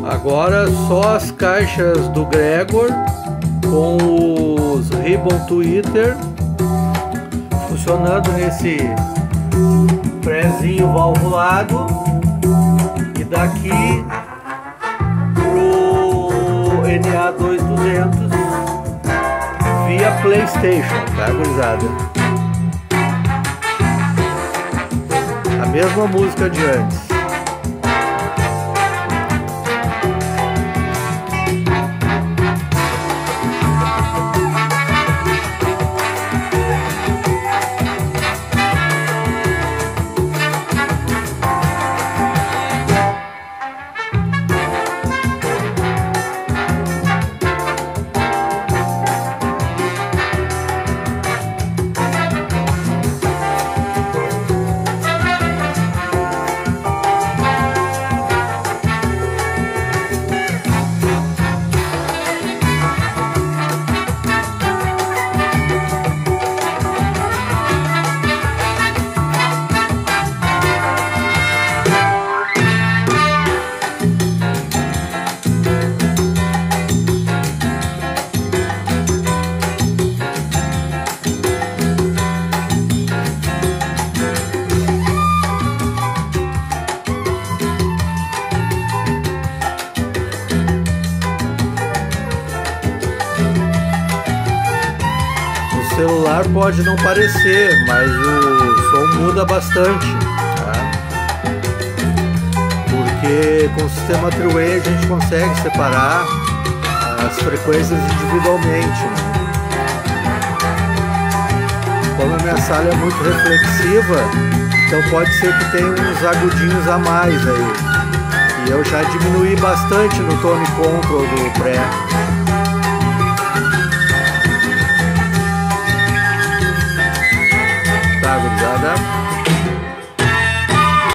Agora só as caixas do Gregor com os Ribbon Tweeter funcionando nesse prézinho valvulado, e daqui pro NA2200 via PlayStation, tá, gurizada? A mesma música de antes. O celular pode não parecer, mas o som muda bastante, tá? Porque com o sistema Three-Way a gente consegue separar as frequências individualmente, né? Como a minha sala é muito reflexiva, então pode ser que tenha uns agudinhos a mais aí. E eu já diminuí bastante no tone control do pré. Tá, gurizada?